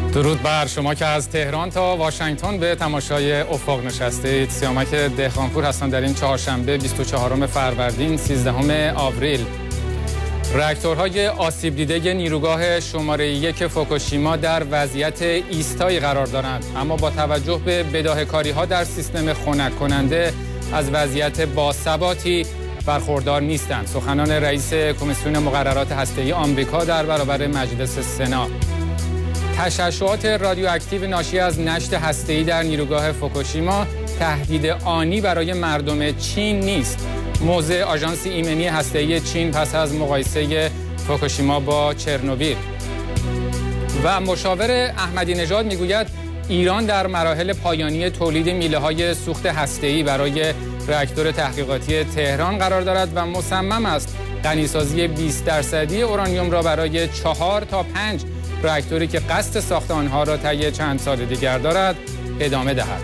درود بر شما که از تهران تا واشنگتن به تماشای افق نشسته اید. سیامک دهقانپور هستم در این چهارشنبه 24 فروردین 13 آوریل. راکتورهای آسیب دیده نیروگاه شماره 1 فوکوشیما در وضعیت ایستایی قرار دارند، اما با توجه به بداهه‌کاری‌ها در سیستم خنک کننده از وضعیت باثباتی برخوردار نیستند. سخنان رئیس کمیسیون مقررات هسته‌ای آمریکا در برابر مجلس سنا. تشعشعات رادیواکتیو ناشی از نشت هسته‌ای در نیروگاه فوکوشیما تهدید آنی برای مردم چین نیست. موضع آژانس ایمنی هسته‌ای چین پس از مقایسه فوکوشیما با چرنوبیل. و مشاور احمدی نژاد میگوید ایران در مراحل پایانی تولید میله‌های سوخت هسته‌ای برای راکتور تحقیقاتی تهران قرار دارد و مصمم است غنیسازی 20% اورانیوم را برای 4 تا 5 راکتوری که قصد ساخت آنها را طی چند سال دیگر دارد ادامه دهد.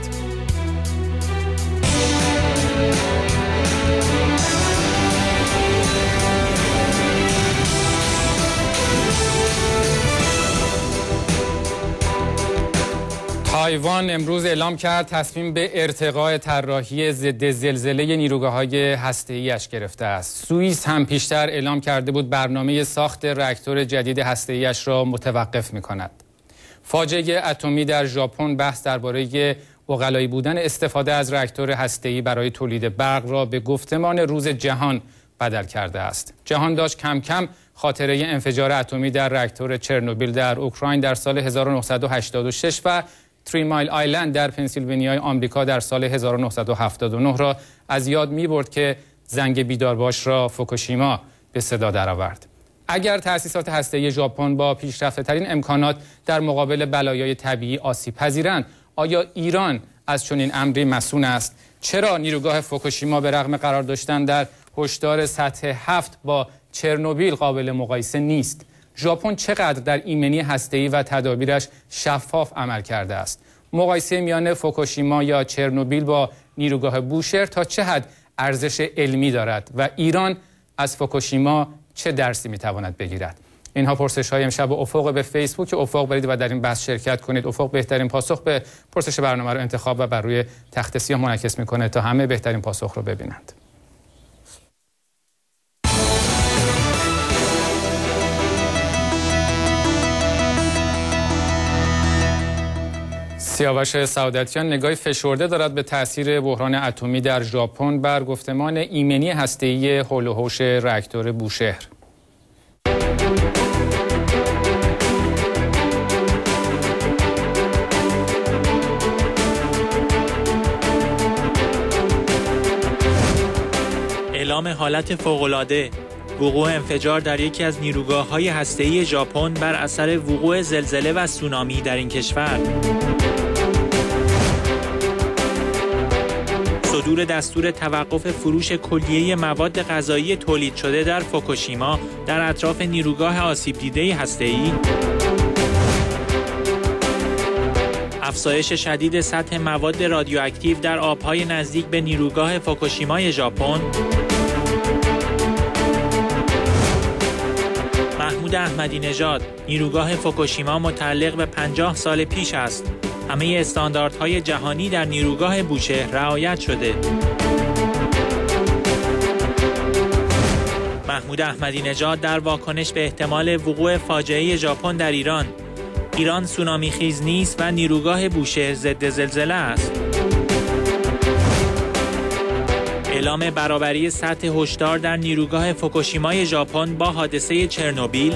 تایوان امروز اعلام کرد تصمیم به ارتقاء طراحی ضد زلزله نیروگاه‌های هسته‌ای‌اش گرفته است. سوئیس هم پیشتر اعلام کرده بود برنامه ساخت راکتور جدید هسته‌ای‌اش را متوقف می‌کند. فاجعه اتمی در ژاپن بحث درباره عقلایی بودن استفاده از راکتور هسته‌ای برای تولید برق را به گفتمان روز جهان بدل کرده است. جهان داشت کم کم خاطره انفجار اتمی در راکتور چرنوبیل در اوکراین در سال 1986 و 3 مایل آیلند در پنسیلوانیای آمریکا در سال 1979 را از یاد می‌برد که زنگ بیدارباش را فوکوشیما به صدا درآورد. اگر تأسیسات هسته‌ای ژاپن با پیشرفته‌ترین امکانات در مقابل بلایای طبیعی آسیب پذیرند، آیا ایران از چنین امری مصون است؟ چرا نیروگاه فوکوشیما به رغم قرار داشتن در هشدار سطح 7 با چرنوبیل قابل مقایسه نیست؟ ژاپن چقدر در ایمنی هسته‌ای و تدابیرش شفاف عمل کرده است؟ مقایسه میان فوکوشیما یا چرنوبیل با نیروگاه بوشهر تا چه حد ارزش علمی دارد و ایران از فوکوشیما چه درسی میتواند بگیرد؟ اینها پرسش‌های امشب افق به فیسبوک افق برید و در این بحث شرکت کنید. افق بهترین پاسخ به پرسش برنامه رو انتخاب و بر روی تخت سیاه منعکس میکنه تا همه بهترین پاسخ رو ببینند. سیاوش سعادتیان نگاهی فشرده دارد به تأثیر بحران اتمی در ژاپن بر گفتمان ایمنی هسته‌ای حول و حوش راکتور بوشهر. اعلام حالت فوق‌العاده، وقوع انفجار در یکی از نیروگاه‌های هسته‌ای ژاپن بر اثر وقوع زلزله و سونامی در این کشور. صدور دستور توقف فروش کلیه مواد غذایی تولید شده در فوکوشیما در اطراف نیروگاه آسیب دیده هسته‌ای. افزایش شدید سطح مواد رادیواکتیو در آب‌های نزدیک به نیروگاه فوکوشیمای ژاپن. محمود احمدی نژاد: نیروگاه فوکوشیما متعلق به 50 سال پیش است. همه استانداردهای جهانی در نیروگاه بوشهر رعایت شده. محمود احمدی نژاد در واکنش به احتمال وقوع فاجعه ژاپن در ایران: ایران سونامی خیز نیست و نیروگاه بوشهر ضد زلزله است. اعلام برابری سطح هشدار در نیروگاه فوکوشیمای ژاپن با حادثه چرنوبیل.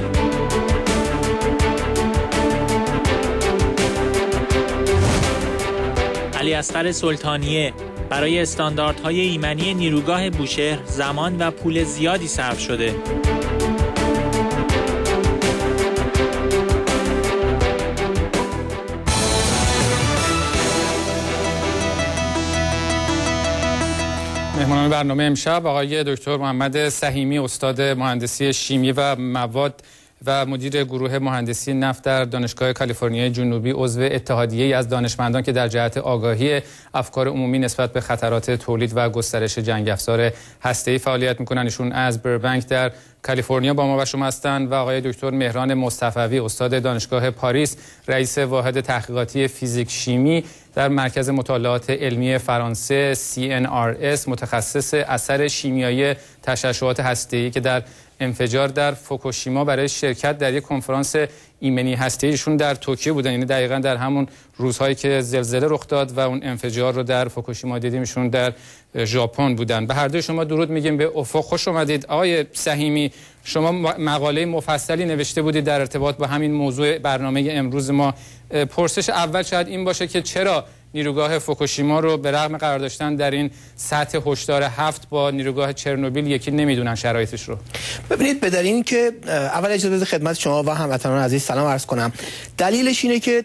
علی اصغر سلطانیه: برای استانداردهای ایمنی نیروگاه بوشهر زمان و پول زیادی صرف شده. مهمانان برنامه امشب آقای دکتر محمد سهیمی، استاد مهندسی شیمی و مواد و مدیر گروه مهندسی نفت در دانشگاه کالیفرنیای جنوبی، عضو اتحادیه‌ای از دانشمندان که در جهت آگاهی افکار عمومی نسبت به خطرات تولید و گسترش جنگ افزار هسته‌ای فعالیت می‌کنند. ایشون از بربنک در کالیفرنیا با ما و شما هستند و آقای دکتر مهران مصطفوی استاد دانشگاه پاریس، رئیس واحد تحقیقاتی فیزیک شیمی در مرکز مطالعات علمی فرانسه CNRS، متخصص اثر شیمیایی تشعشعات هسته‌ای که در انفجار در فوکوشیما برای شرکت در یک کنفرانس ایمنی هسته‌ایشون در توکیو بودن. یعنی دقیقاً در همون روزهایی که زلزله رخ داد و اون انفجار رو در فوکوشیما دیدیم، ایشون در ژاپن بودن. به هر دوی شما درود میگیم، به افق خوش اومدید. آقای سهیمی، شما مقاله مفصلی نوشته بودید در ارتباط با همین موضوع برنامه امروز ما. پرسش اول شاید این باشه که چرا نیروگاه فوکوشیما رو به رغم قرار داشتن در این سطح هشدار 7 با نیروگاه چرنوبیل یکی نمیدونن شرایطش رو؟ ببینید، به دلیل این که اول اجازه بدید خدمت شما و هموطنان عزیز سلام عرض کنم. دلیلش اینه که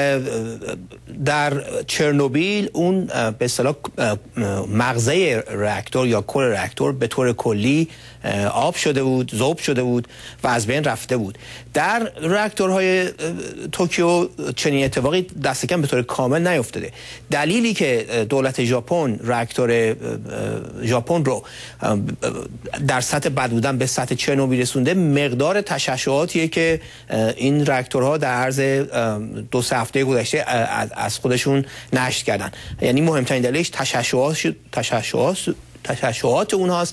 در چرنوبیل اون به اصطلاح مغزه راکتور یا کل راکتور به طور کلی آب شده بود، ذوب شده بود و از بین رفته بود. در راکتورهای توکیو چنین اتفاقی دست کم به طور کامل نیفتاده. دلیلی که دولت ژاپن راکتور ژاپن رو در سطح بد بودن به سطح چرنوبیل رسونده، مقدار تشعشعاتیه که این راکتورها در عرض 2-3 هفته گذشته از خودشون نشت کردن. یعنی مهمترین دلیلش تشعشعات اونهاست،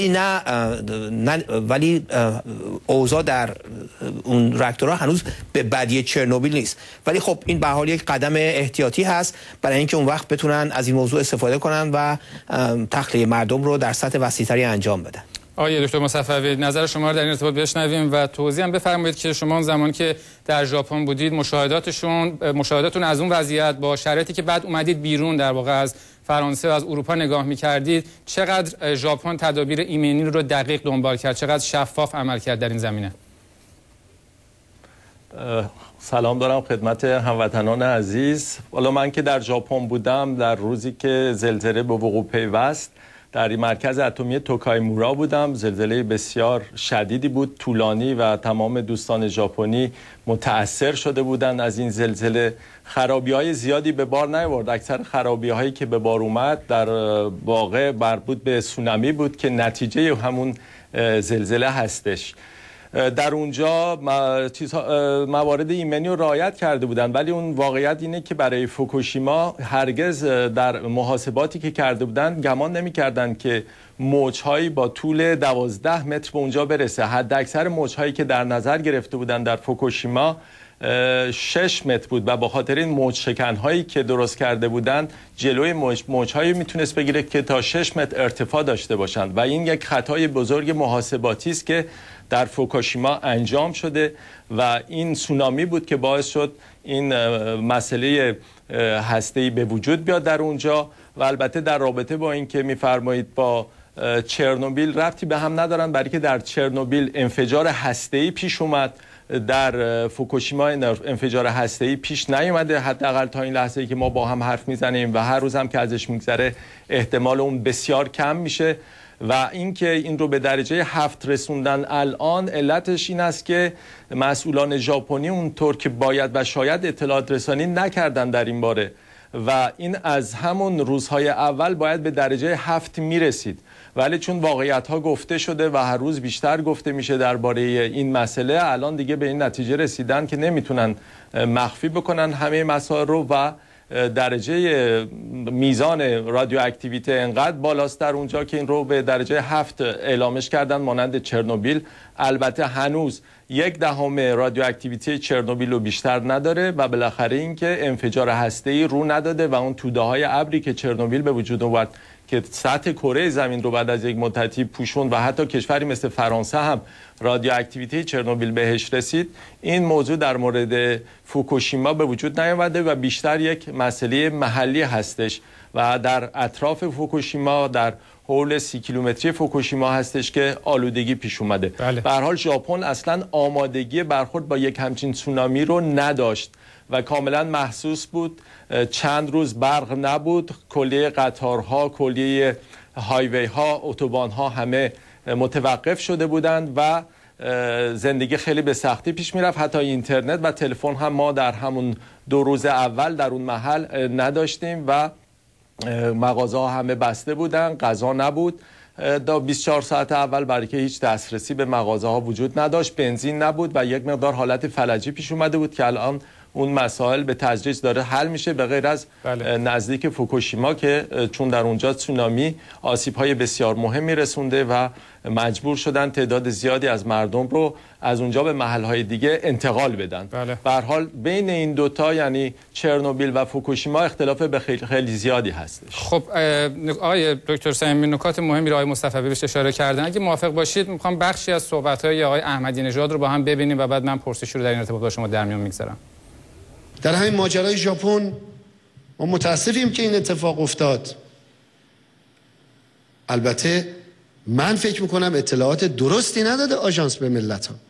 ولی اوضاع در اون راکتورها هنوز به بدی چرنوبیل نیست. ولی خب این به هر حال یک قدم احتیاطی هست برای اینکه اون وقت بتونن از این موضوع استفاده کنن و تخلیه مردم رو در سطح وسیع‌تری انجام بدن. آقای دکتر مصطفوی، نظر شما رو در این ارتباط بشنویم و توضیح هم بفرمایید که شما اون زمان که در ژاپن بودید مشاهداتتون از اون وضعیت با شرایطی که بعد اومدید بیرون در واقع از فرانسه و از اروپا نگاه می‌کردید، چقدر ژاپن تدابیر ایمنی رو دقیق دنبال کرد، چقدر شفاف عمل کرد در این زمینه؟ سلام دارم خدمت هموطنان عزیز. والا من که در ژاپن بودم، در روزی که زلزله به وقوع پیوست در مرکز اتمی توکایمورا بودم. زلزله بسیار شدیدی بود، طولانی و تمام دوستان ژاپنی متأثر شده بودند از این زلزله. خرابی‌های زیادی به بار نیاورد. اکثر خرابی‌هایی که به بار اومد در واقع مربوط به سونامی بود که نتیجه همون زلزله هستش. در اونجا موارد ایمنی رو رعایت کرده بودند، ولی اون واقعیت اینه که برای فوکوشیما هرگز در محاسباتی که کرده بودند گمان نمی‌کردند که موج‌هایی با طول 12 متر به اونجا برسه. حد اکثر موج‌هایی که در نظر گرفته بودند در فوکوشیما 6 متر بود و با خاطر این موج شکن‌هایی که درست کرده بودند جلوی موج‌هایی میتونست بگیره که تا 6 متر ارتفاع داشته باشند و این یک خطای بزرگ محاسباتی است که در فوکوشیما انجام شده و این سونامی بود که باعث شد این مسئله هسته‌ای به وجود بیاد در اونجا. و البته در رابطه با این که می‌فرمایید با چرنوبیل ربطی به هم ندارن، برای که در چرنوبیل انفجار هسته‌ای پیش اومد، در فوکوشیما انفجار هسته‌ای پیش نیومده، حداقل تا این لحظه‌ای که ما با هم حرف میزنیم و هر روز هم که ازش میگذره احتمال اون بسیار کم میشه. و اینکه این رو به درجه 7 رسوندن الان، علتش این است که مسئولان ژاپنی اونطور که باید و شاید اطلاعات رسانی نکردن در این باره و این از همون روزهای اول باید به درجه 7 میرسید، ولی چون واقعیت ها گفته شده و هر روز بیشتر گفته میشه درباره این مسئله، الان دیگه به این نتیجه رسیدن که نمیتونن مخفی بکنن همه مسائل رو و درجه میزان رادیواکتیویته انقدر بالاست در اونجا که این رو به درجه 7 اعلامش کردن مانند چرنوبیل. البته هنوز 1/10 رادیواکتیویته چرنوبیل رو بیشتر نداره و بالاخره این که انفجار هسته‌ای رو نداده و اون توده‌های ابری که چرنوبیل به وجود آورد که سطح کره زمین رو بعد از یک مدتی پوشوند و حتی کشوری مثل فرانسه هم رادیواکتیویته چرنوبیل بهش رسید، این موضوع در مورد فوکوشیما به وجود نیامده و بیشتر یک مسئله محلی هستش و در اطراف فوکوشیما در حول 30 کیلومتری فوکوشیما هستش که آلودگی پیش اومده. به هر حال ژاپن اصلا آمادگی برخورد با یک همچین سونامی رو نداشت و کاملا محسوس بود. چند روز برق نبود، کلیه قطارها، کلیه هایوی ها، اتوبان ها همه متوقف شده بودند و زندگی خیلی به سختی پیش میرفت. حتی اینترنت و تلفن هم ما در همون 2 روز اول در اون محل نداشتیم و مغازه ها همه بسته بودن، غذا نبود تا 24 ساعت اول، برای که هیچ دسترسی به مغازه ها وجود نداشت، بنزین نبود و یک مقدار حالت فلجی پیش اومده بود که الان اون مسائل به تدریج داره حل میشه، به غیر از نزدیک فوکوشیما که چون در اونجا تسونامی آسیب‌های بسیار مهمی رسونده و مجبور شدن تعداد زیادی از مردم رو از اونجا به محل‌های دیگه انتقال بدن. به هر حال بین این دوتا یعنی چرنوبیل و فوکوشیما اختلاف به خیلی زیادی هستش. خب آقای دکتر صمیمی نکات مهمی رو آقای مصطفی بهش اشاره کردن. اگه موافق باشید می‌خوام بخشی از صحبت‌های آقای احمدی نژاد رو با هم ببینیم و بعد من پرسشی رو در این ارتباط با شما در میون می‌گذارم. در همین ماجرای ژاپن ما متاسفیم که این اتفاق افتاد. البته من فکر میکنم اطلاعات درستی نداده آژانس به ملت ها.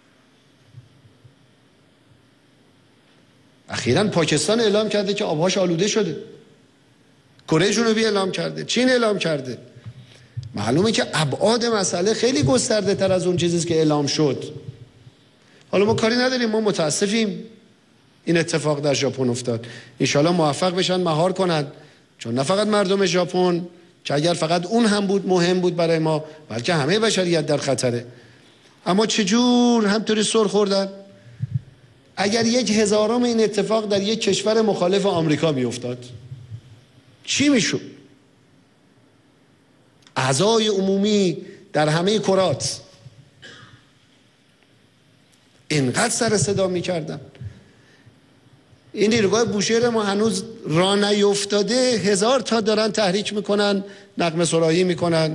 اخیراً پاکستان اعلام کرده که آبهاش آلوده شده، کره جنوبی اعلام کرده، چین اعلام کرده. معلومه که ابعاد مسئله خیلی گسترده تر از اون چیزیست که اعلام شد. حالا ما کاری نداریم، ما متاسفیم این اتفاق در ژاپن افتاد. انشالله موفق بشن مهار کنن، چون نه فقط مردم ژاپن که اگر فقط اون هم بود مهم بود برای ما، بلکه همه بشریت در خطره. اما چجور همطوری سر خوردن؟ اگر 1/1000 این اتفاق در یک کشور مخالف آمریکا می افتاد چی میشد؟ اعضای عمومی در همه کرات اینقدر سر صدا میکردن. این نیروگاه بوشهر ما هنوز راه نیفتاده، 1000 تا دارن تحریک میکنن، نغمه سرایی میکنن.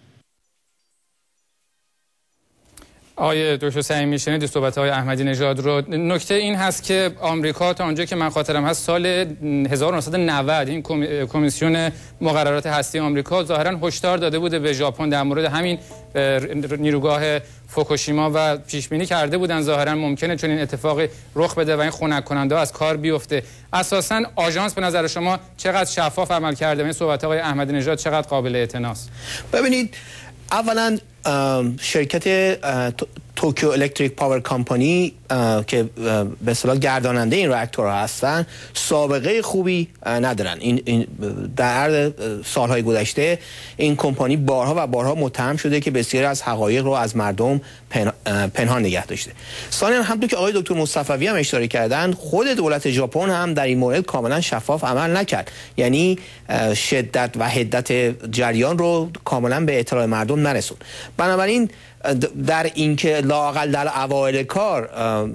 آقای دکتر صمیمی شنید صحبت های احمدی نژاد رو. نکته این هست که آمریکا تا اونجا که من خاطرم هست سال 1990 این کمیسیون مقررات هستی آمریکا ظاهرا هشدار داده بوده به ژاپن در مورد همین نیروگاه فوکوشیما و پیش بینی کرده بودن ظاهرا ممکنه چون این اتفاقی رخ بده و این خنک کننده از کار بیفته. اساسا آژانس به نظر شما چقدر شفاف عمل کرده؟ این صحبت های احمدی نژاد چقدر قابل اعتناست؟ ببینید، اولا شرکت توکیو الکتریک پاور کامپانی که به اصطلاح گرداننده این راکتورها هستن سابقه خوبی ندارن. این در عرض سالهای گذشته این کمپانی بارها و بارها متهم شده که بسیاری از حقایق رو از مردم پنهان نگه داشته. ثانیاً همونطور که آقای دکتر مصطفی هم اشاره کردن، خود دولت ژاپن هم در این مورد کاملا شفاف عمل نکرد، یعنی شدت و حدت جریان رو کاملا به اطلاع مردم نرسوند. بنابراین در اینکه لااقل در اوایل کار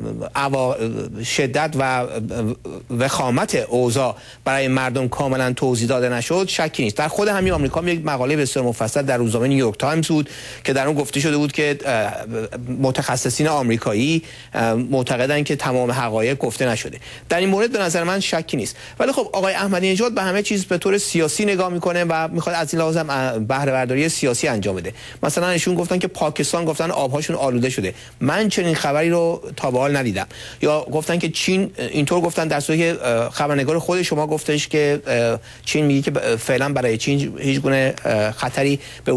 شدت و وخامت اوضاع برای مردم کاملا توضیح داده نشد شکی نیست. در خود همین آمریکا یک مقاله بسیار مفصل در روزنامه نیویورک تایمز بود که در اون گفته شده بود که متخصصین آمریکایی معتقدن که تمام حقایق گفته نشده. در این مورد به نظر من شکی نیست. ولی خب آقای احمدی نژاد به همه چیز به طور سیاسی نگاه میکنه و میخواد از این لحاظ بهره برداری سیاسی انجام بده. مثلا ایشون گفتن که پاکستان گفتن آبهاشون آلوده شده. من چنین خبری رو تا به حال ندیدم. یا گفتن که چین اینطور گفتن، در صورتی که خبرنگار خود شما گفتش که چین میگه که فعلا برای چین هیچ گونه خطری به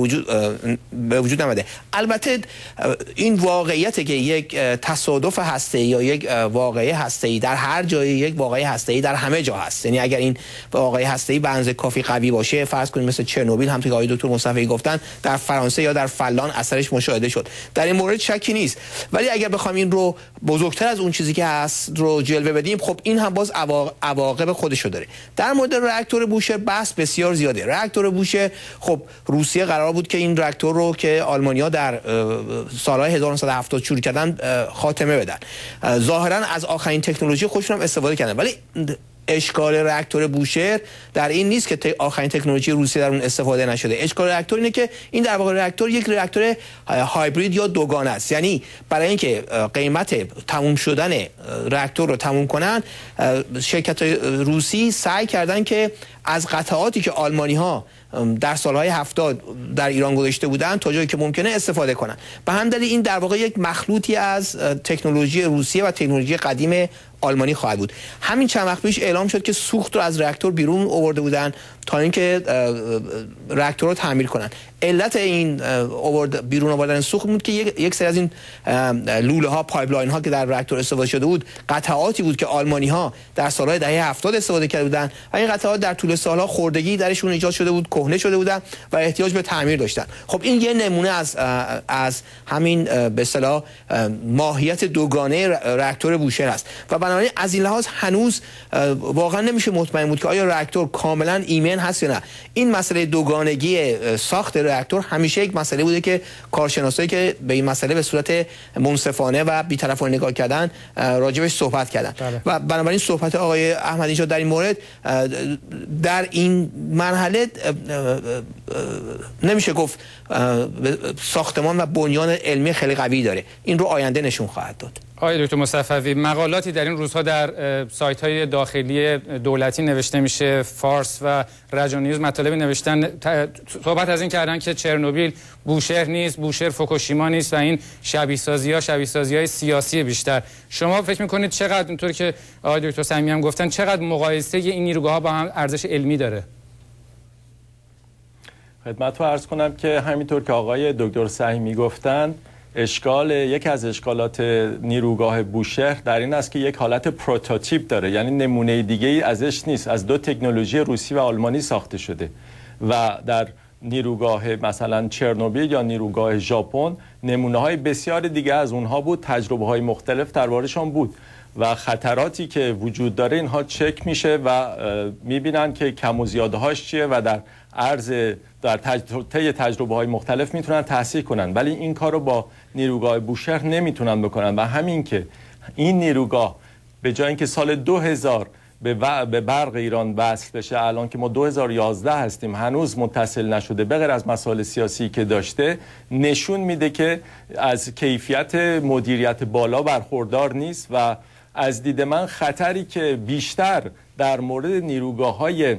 وجود نمیده. البته این واقعیته که یک تصادف هسته‌ای یا یک واقعه هسته‌ای در هر جای یک واقعه هسته‌ای در همه جا هست. یعنی اگر این واقعه هسته‌ای به اندازه کافی قوی باشه، فرض کنید مثل چرنوبیل همونطور که آقای دکتر مصطفی گفتن در فرانسه یا در فلان اثرش مشاهده شد، در این مورد شکی نیست. ولی اگر بخوام این رو بزرگتر از اون چیزی که هست رو جلوه بدیم، خب این هم باز عواقب خودشو داره. در مورد راکتور بوشهر بحث بسیار زیاده. راکتور بوشهر خب روسیه قرار بود که این راکتور رو که آلمانی‌ها در سالهای 1970 شروع کردن خاتمه بدن. ظاهرا از آخرین تکنولوژی خودشون هم استفاده کردن، ولی اشکال راکتور بوشهر در این نیست که آخرین تکنولوژی روسیه در اون استفاده نشده. اشکال راکتور اینه که این در واقع راکتور یک راکتور هایبرید یا دوگانه است. یعنی برای اینکه قیمت تموم شدن راکتور رو تموم کنن، شرکت روسی سعی کردن که از قطعاتی که آلمانی‌ها در سالهای 70 در ایران گذاشته بودن تا جایی که ممکنه استفاده کنن. به همین دلیل این در واقع یک مخلوطی از تکنولوژی روسیه و تکنولوژی قدیم آلمانی خواهد بود. همین چند وقت پیش اعلام شد که سوخت رو از راکتور بیرون آورده بودن تا اینکه راکتور رو تعمیر کنن. علت این بیرون آوردن سوخت بود که یک سری از این لوله ها، پایپلاین ها که در راکتور استفاده شده بود قطعاتی بود که آلمانی ها در سالهای دهه 70 استفاده کرده بودن و این قطعات در طول سالها خوردگی درشون ایجاد شده بود، کهنه شده بودن و احتیاج به تعمیر داشتن. خب این یه نمونه از همین به اصطلاح ماهیت دوگانه راکتور بوشهر است و بنابراین از این لحاظ هنوز واقعا نمیشه مطمئن بود که آیا راکتور کاملا ایمن هست یا نه. این مسئله دوگانگی ساخت راکتور همیشه یک مسئله بوده که کارشناسایی که به این مسئله به صورت منصفانه و بی‌طرفانه نگاه کردن راجبش صحبت کردن و بنابراین صحبت آقای احمدی نژاد در این مورد در این مرحله نمیشه گفت ساختمان و بنیان علمی خیلی قوی داره. این رو آینده نشون خواهد داد. آقای دکتر مصطفی، مقالاتی در این روزها در سایت‌های داخلی دولتی نوشته میشه، فارس و رجا نیوز مطالب نوشتن، صحبت از این کردن که چرنوبیل بوشهر نیست، بوشهر فوکوشیما نیست و این شبیه‌سازی‌های سیاسی بیشتر. شما فکر می‌کنید چقدر، اینطور که آقای دکتر صمیمی هم گفتن، چقدر مقایسه این نیروگاه‌ها با هم ارزش علمی داره؟ خدمت رو عرض کنم که همینطور که آقای دکتر صمیمی گفتن، یکی از اشکالات نیروگاه بوشهر در این است که یک حالت پروتوتیپ داره، یعنی نمونه دیگه ای ازش نیست، از دو تکنولوژی روسی و آلمانی ساخته شده و در نیروگاه مثلا چرنوبیل یا نیروگاه ژاپن نمونه های بسیار دیگه از اونها بود، تجربه های مختلف دربارشان بود و خطراتی که وجود داره اینها چک میشه و میبینن که کم و زیادهاش چیه و در طی تجربه های مختلف میتونن تحصیل کنن، ولی این کار رو با نیروگاه بوشهر نمیتونن بکنن و همین که این نیروگاه به جای اینکه سال 2000 به برق ایران وصل بشه، الان که ما 2011 هستیم هنوز متصل نشده، به غیر از مسائل سیاسی که داشته، نشون میده که از کیفیت مدیریت بالا برخوردار نیست و از دید من خطری که بیشتر در مورد نیروگاه‌های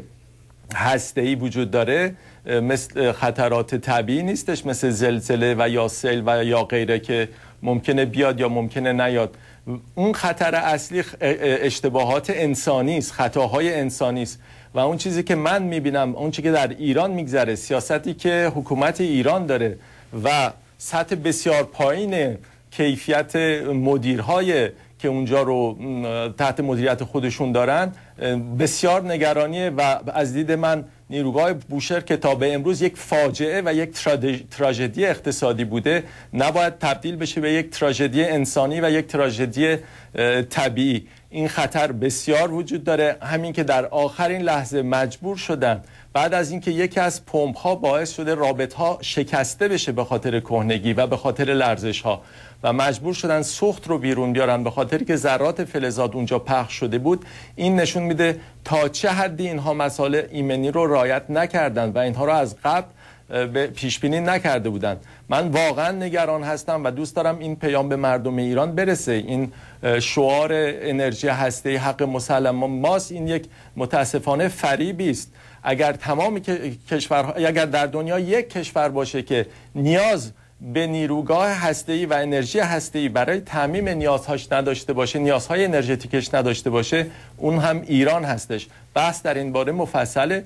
هسته‌ای وجود داره مثل خطرات طبیعی نیستش، مثل زلزله و یا سیل و یا غیره که ممکنه بیاد یا ممکنه نیاد. اون خطر اصلی اشتباهات انسانی است، خطاهای انسانی است و اون چیزی که من میبینم، اون چیزی که در ایران میگذره، سیاستی که حکومت ایران داره و سطح بسیار پایین کیفیت مدیرهای که اونجا رو تحت مدیریت خودشون دارن، بسیار نگرانیه و از دید من نیروگاه بوشهر که تا به امروز یک فاجعه و یک تراژدی اقتصادی بوده، نباید تبدیل بشه به یک تراژدی انسانی و یک تراژدی طبیعی. این خطر بسیار وجود داره، همین که در آخرین لحظه مجبور شدن بعد از اینکه یکی از پمپ ها باعث شده رابط ها شکسته بشه به خاطر کهنگی و به خاطر لرزش ها و مجبور شدن سوخت رو بیرون بیارن به خاطر که ذرات فلزات اونجا پخش شده بود، این نشون میده تا چه حدی اینها مسائل ایمنی رو رعایت نکردن و اینها رو از قبل پیش بینی نکرده بودن. من واقعا نگران هستم و دوست دارم این پیام به مردم ایران برسه. این شعار انرژی هسته‌ای حق مسلم ماست، این یک متاسفانه فریبی است. اگر تمام کشورها، اگر در دنیا یک کشور باشه که نیاز به نیروگاه هسته‌ای و انرژی هسته‌ای برای تعمیم نیازهاش نداشته باشه، نیازهای انرژتیکش نداشته باشه، اون هم ایران هستش. بحث در این باره مفصله.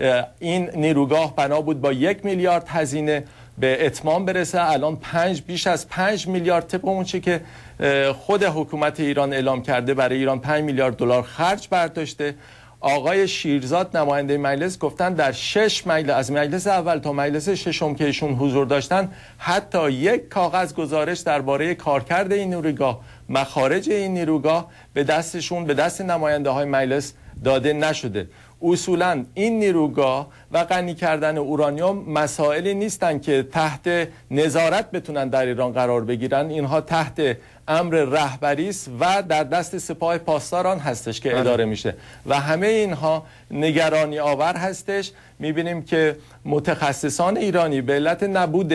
این نیروگاه بنا بود با 1 میلیارد هزینه به اتمام برسه، الان بیش از 5 میلیارد طبق اون چی که خود حکومت ایران اعلام کرده برای ایران 5 میلیارد دلار خرج برداشته. آقای شیرزاد نماینده مجلس گفتن در 6 مجلس، از مجلس اول تا مجلس ششم که ایشون حضور داشتن، حتی یک کاغذ گزارش درباره کارکرد این نیروگاه، مخارج این نیروگاه به دستشون، به دست نماینده های مجلس داده نشده. اصولا این نیروگاه و غنی کردن اورانیوم مسائلی نیستن که تحت نظارت بتونن در ایران قرار بگیرن، اینها تحت امر رهبری است و در دست سپاه پاسداران هستش که اداره میشه و همه اینها نگرانی آور هستش. میبینیم که متخصصان ایرانی به علت نبود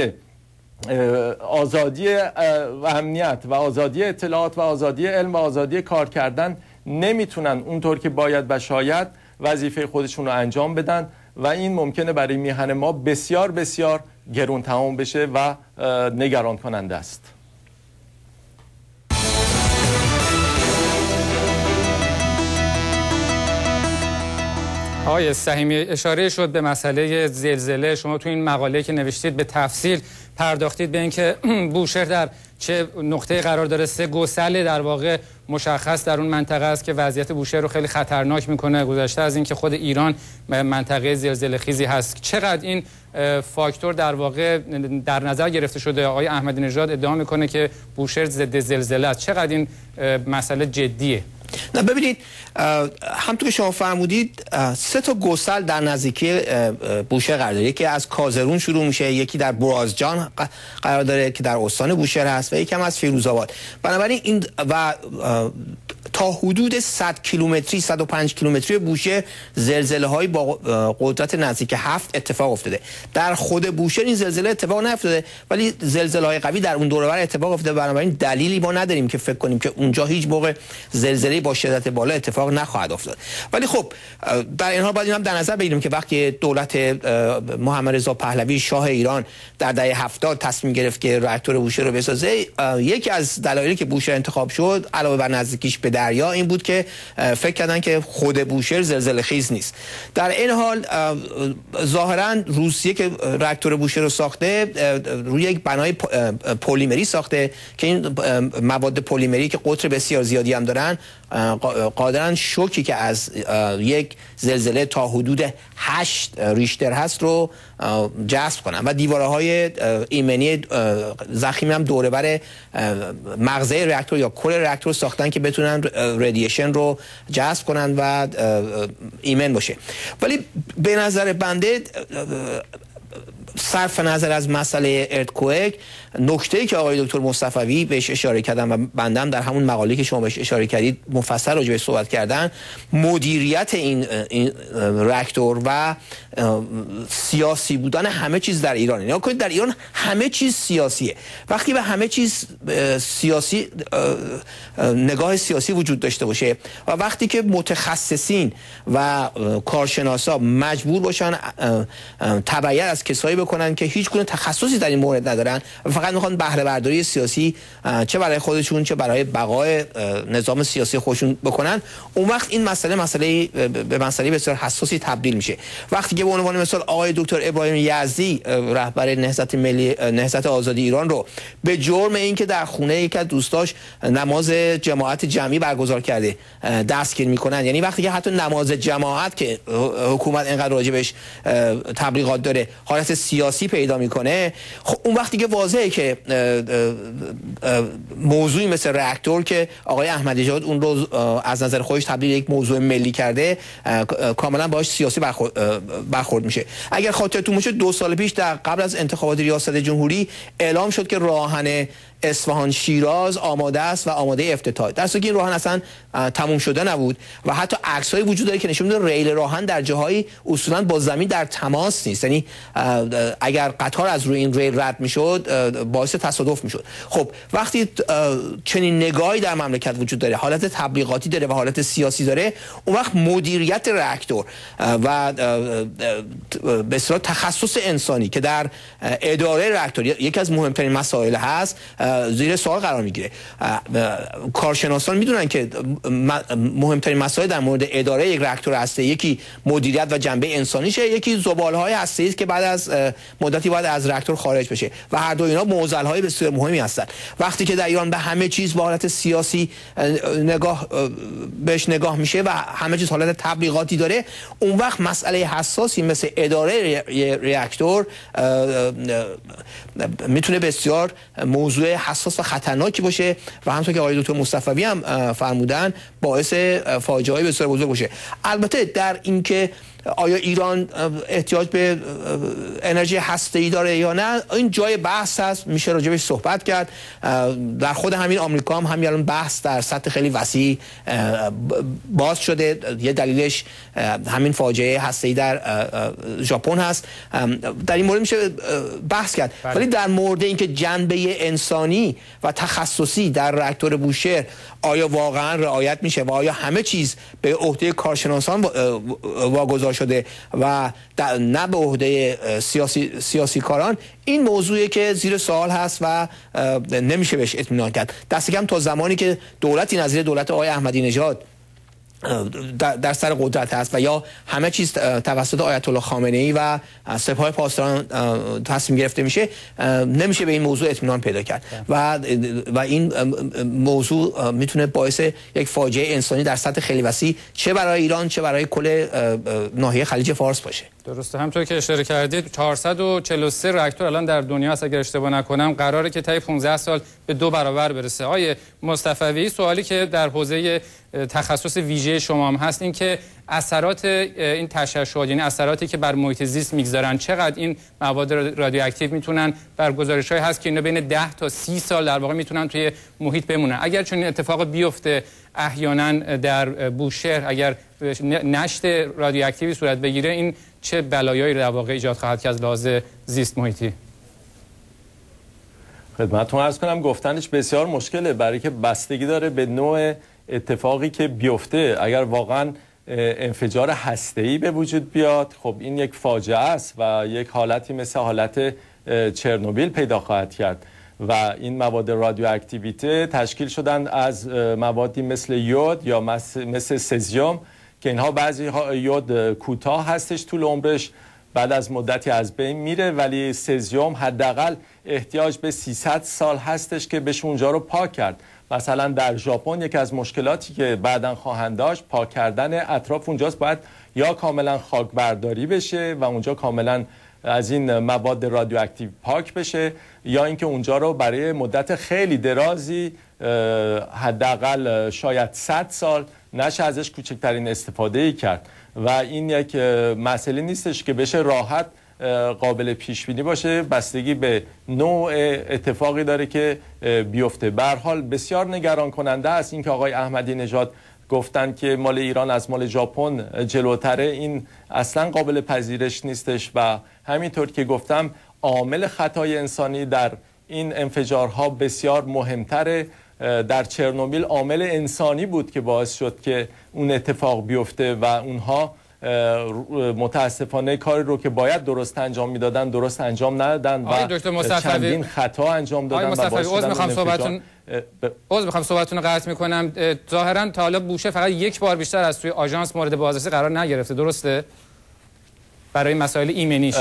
آزادی و امنیت و آزادی اطلاعات و آزادی علم و آزادی کار کردن نمیتونن اونطور که باید و شاید وظیفه خودشون رو انجام بدن و این ممکنه برای میهن ما بسیار بسیار گرون تمام بشه و نگران کننده است. آقای صمیمی، اشاره شد به مسئله زلزله. شما تو این مقاله که نوشتید به تفصیل پرداختید به اینکه بوشهر در چه نقطه قرار داره. 3 گسل در واقع مشخص در اون منطقه است که وضعیت بوشهر رو خیلی خطرناک میکنه، گذشته از اینکه خود ایران منطقه زلزله‌خیزی هست. چقدر این فاکتور در واقع در نظر گرفته شده؟ آقای احمدی نژاد ادعا میکنه که بوشهر ضد زلزله است. چقدر این مسئله جدیه؟ نه ببینید، همونطور که شما فرمودید 3 تا گسل در نزدیکی بوشهر قرار داره. یکی از کازرون شروع میشه، یکی در برازجان قرار داره که در استان بوشهر هست و یکی هم از فیروزآباد. بنابراین این و تا حدود 100 کیلومتری 105 کیلومتری بوشهر زلزله‌های با قدرت نزدیک 7 اتفاق افتاده. در خود بوشهر این زلزله اتفاق نیفتاده، ولی زلزله‌های قوی در اون دور و بر اتفاق افتاده. بنابراین دلیلی ما نداریم که فکر کنیم که اونجا هیچ موقع زلزله با شدت بالا اتفاق نخواهد افتاد. ولی خب در این حال باید هم در نظر بگیریم که وقتی دولت محمد رضا پهلوی شاه ایران در دهه 70 تصمیم گرفت که راکتور بوشهر رو بسازه، یکی از دلایلی که بوشهر انتخاب شد علاوه بر نزدیکیش به دریا این بود که فکر کردن که خود بوشهر زلزله خیز نیست. در این حال ظاهرا روسیه که راکتور بوشهر رو ساخته روی یک بنای پلیمری ساخته که این مواد پلیمری که قطر بسیار زیادی هم دارن قادرن شوکی که از یک زلزله تا حدود 8 ریشتر هست رو جذب کنن و دیوارهای ایمنی ضخیم هم دوره بر مغزه راکتور یا کل راکتور ساختن که بتونن رادییشن رو جذب کنن و ایمن باشه. ولی به نظر بنده صرف نظر از مسئله ارتکوئک، نکته‌ای که آقای دکتر مصطفوی بهش اشاره کردن و بندم در همون مقاله که شما بهش اشاره کردید مفصل راجع بهش صحبت کردن، مدیریت این راکتور و سیاسی بودن همه چیز در ایران. نگاه کنید در ایران همه چیز سیاسیه. وقتی به همه چیز سیاسی نگاه سیاسی وجود داشته باشه و وقتی که متخصصین و کارشناسا مجبور باشن تبعیت از کسایی بکنن که هیچ گونه تخصصی در این مورد ندارن و فقط میخوان بهره برداری سیاسی چه برای خودشون چه برای بقای نظام سیاسی خودشون بکنن، اون وقت این مسئله به مسئله بسیار حساسی تبدیل میشه. وقتی که به عنوان مثال آقای دکتر ابراهیم یزدی رهبر نهضت آزادی ایران رو به جرم اینکه در خونه یک از دوستاش نماز جماعت جمعی برگزار کرده دستگیر میکنن، یعنی وقتی که حتی نماز جماعت که حکومت اینقدر راجبش تبلیغات داره حالت سیاسی پیدا میکنه، خب اون وقتی که واضحه که موضوعی مثل راکتور که آقای احمدی نژاد اون رو از نظر خودش تبدیل یک موضوع ملی کرده کاملا باهاش سیاسی برخورد میشه. اگر خاطرتون باشه 2 سال پیش در قبل از انتخابات ریاست جمهوری اعلام شد که راهن اصفهان شیراز آماده است و آماده افتتاح، در صورتی که این راهن اصلا تموم شده نبود و حتی عکسایی وجود داره که نشون میده ریل راهن در جاهایی اصولا با زمین در تماس نیست، یعنی اگر قطار از روی این ریل رد میشد باعث تصادف میشد. خب وقتی چنین نگاهی در مملکت وجود داره، حالت تبلیغاتی داره و حالت سیاسی داره، اون وقت مدیریت راکتور و به اصطلاح تخصص انسانی که در اداره راکتور یکی از مهمترین مسائل هست زیر سوال قرار میگیره. کارشناسان میدونن که مهمترین مسائل در مورد اداره یک راکتور هسته یکی مدیریت و جنبه انسانیشه، یکی زبالهای هسته‌ای است که بعد از مدتی باید از راکتور خارج بشه و هر دو اینا معضل‌های بسیار مهمی هستند. وقتی که در ایران به همه چیز با حالت سیاسی بهش نگاه میشه و همه چیز حالت تبلیغاتی داره، اون وقت مسئله حساسی مثل اداره راکتور میتونه بسیار موضوع حساس و خطرناکی باشه و همونطور که آقای دکتر مصطفوی هم فرمودن باعث فاجعه‌ای بسیار بزرگ باشه. البته در اینکه آیا ایران احتیاج به انرژی هسته‌ای داره یا نه، این جای بحث هست، میشه راجبش صحبت کرد. در خود همین آمریکا هم همین الان بحث در سطح خیلی وسیع باز شده. یه دلیلش همین فاجعه هسته‌ای در ژاپن هست. در این مورد میشه بحث کرد. ولی در مورد اینکه جنبه انسانی و تخصصی در راکتور بوشهر آیا واقعا رعایت میشه و آیا همه چیز به عهده کارشناسان واگذار شده و نه به عهده سیاسی کاران، این موضوعی که زیر سوال هست و نمیشه بهش اطمینان کرد. دست کم تا زمانی که دولتی نظیر دولت آقای احمدی نژاد در سر قدرت هست و یا همه چیز توسط آیت الله خامنه‌ای و سپاه پاسداران تصمیم گرفته میشه، نمیشه به این موضوع اطمینان پیدا کرد و این موضوع میتونه باعث یک فاجعه انسانی در سطح خیلی وسیع چه برای ایران چه برای کل ناحیه خلیج فارس باشه. درسته، همونطور که اشاره کردید 443 راکتور الان در دنیا هست اگر اشتباه نکنم، قراره که طی 15 سال به 2 برابر برسه. آقای مصطفوی، سوالی که در حوزه تخصص ویژه شما هم هست این که اثرات این تشعشعات، یعنی اثراتی که بر محیط زیست میگذارن، چقدر این مواد رادیواکتیو میتونن، بر گزارش‌های هست که اینا بین 10 تا 30 سال در واقع میتونن توی محیط بمونن. اگر چون این اتفاق بیفته احیانا در بوشهر، اگر نشت رادیواکتیوی صورت بگیره، این چه بلایایی در واقع ایجاد خواهد کرد از لحاظ زیست محیطی؟ خدمتتون عرض کنم گفتنش بسیار مشکله، برای که بستگی داره به نوع اتفاقی که بیفته. اگر واقعا انفجار هسته‌ای به وجود بیاد، خب این یک فاجعه است و یک حالتی مثل حالت چرنوبیل پیدا خواهد کرد و این مواد رادیواکتیویته تشکیل شدن از موادی مثل یود یا مثل سزیم که اینها بعضی یود کوتاه هستش طول عمرش، بعد از مدتی از بین میره، ولی سزیم حداقل احتیاج به 300 سال هستش که بشه اونجا رو پاک کرد. مثلا در ژاپن یکی از مشکلاتی که بعداً خواهند داشت پاک کردن اطراف اونجاست، باید یا کاملا خاک برداری بشه و اونجا کاملا از این مواد رادیواکتیو پاک بشه، یا اینکه اونجا رو برای مدت خیلی درازی حداقل شاید 100 سال نشه ازش کوچکترین استفاده ای کرد و این یک مسئله نیستش که بشه راحت قابل پیش بینی باشه، بستگی به نوع اتفاقی داره که بیفته. به هر حال بسیار نگران کننده است اینکه آقای احمدی نژاد گفتن که مال ایران از مال ژاپن جلوتره. این اصلا قابل پذیرش نیستش و همینطور که گفتم عامل خطای انسانی در این انفجارها بسیار مهمتره. در چرنوبیل عامل انسانی بود که باعث شد که اون اتفاق بیفته و اونها متاسفانه کاری رو که باید درست انجام میدادن درست انجام ندادن و چندین خطا انجام دادن. آقای مصطفی، عذر میخوام صحبتتون رو قطع میکنم. ظاهرا تا حالا بوشه فقط یک بار بیشتر از توی آژانس مورد بازرسی قرار نگرفته، درسته؟ برای مسائل ایمنیش.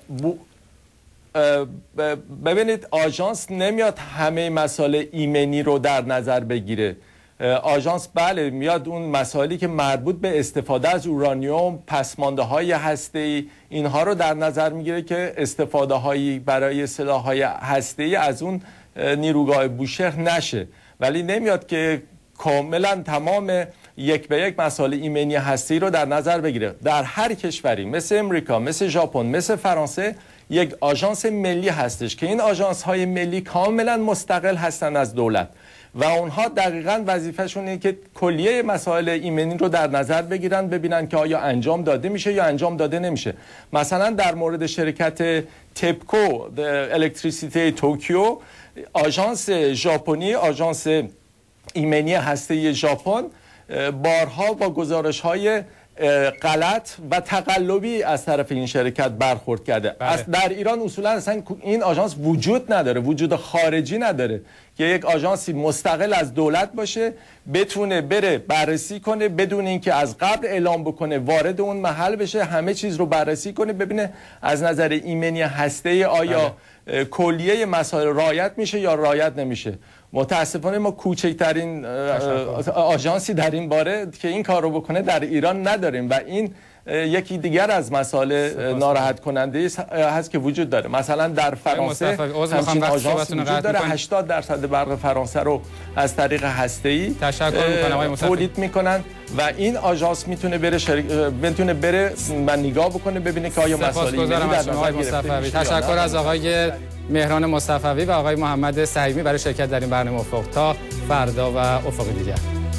ببینید آژانس نمیاد همه مسائل ایمنی رو در نظر بگیره. آژانس بله میاد اون مسائلی که مربوط به استفاده از اورانیوم، پسمانده‌های هسته‌ای، اینها رو در نظر میگیره که استفاده هایی برای سلاح‌های هسته‌ای از اون نیروگاه بوشهر نشه، ولی نمیاد که کاملا تمام یک به یک مسائل ایمنی هسته‌ای رو در نظر بگیره. در هر کشوری مثل امریکا، مثل ژاپن، مثل فرانسه یک آژانس ملی هستش که این آژانس های ملی کاملا مستقل هستن از دولت و اونها دقیقاً وظیفه‌شون اینه که کلیه مسائل ایمنی رو در نظر بگیرن، ببینن که آیا انجام داده میشه یا انجام داده نمیشه. مثلا در مورد شرکت تپکو الکتریسیته توکیو، آژانس ژاپنی، آژانس ایمنی هسته‌ای ژاپن بارها با گزارش‌های غلط و تقلبی از طرف این شرکت برخورد کرده. در ایران اصولا اصلا این آژانس وجود نداره، وجود خارجی نداره که یک آژانسی مستقل از دولت باشه، بتونه بره بررسی کنه بدون اینکه از قبل اعلام بکنه، وارد اون محل بشه، همه چیز رو بررسی کنه، ببینه از نظر ایمنی هسته‌ای آیا کلیه مسائل رعایت میشه یا رعایت نمیشه. متاسفانه ما کوچکترین آژانسی در این باره که این کار رو بکنه در ایران نداریم و این یکی دیگر از مسائل ناراحت کننده هست که وجود داره. مثلا در فرانسه همچین آژانسی وجود داره، 80% برق فرانسه رو از طریق هسته‌ای تولید میکنن و این آژانس میتونه بره و نگاه بکنه ببینه که آیا مسائل ایمنی در نظر گرفته میشه. تشکر از آقای مهران مصطفوی و آقای محمد سعیمی برای شرکت در این برنامه افق. تا فردا و افق دیگر.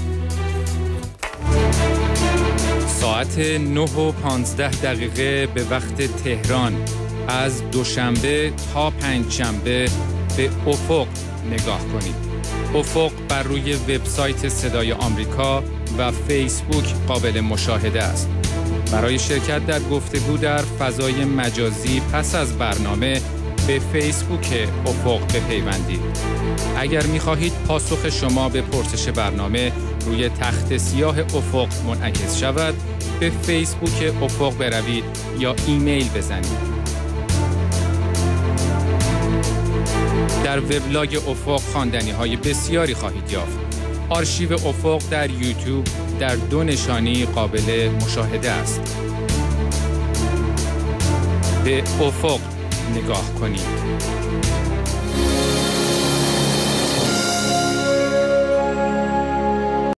ساعت 9:15 به وقت تهران از دوشنبه تا پنجشنبه به افق نگاه کنید. افق بر روی وبسایت صدای آمریکا و فیسبوک قابل مشاهده است. برای شرکت در گفتگو در فضای مجازی پس از برنامه به فیسبوک افق بپیوندید. اگر می‌خواهید پاسخ شما به پرسش برنامه روی تخت سیاه افق منعکس شود، به فیسبوک افق بروید یا ایمیل بزنید. در وبلاگ افق خواندنی‌های بسیاری خواهید یافت. آرشیو افق در یوتیوب در 2 نشانی قابل مشاهده است. به افق نگاه کنید.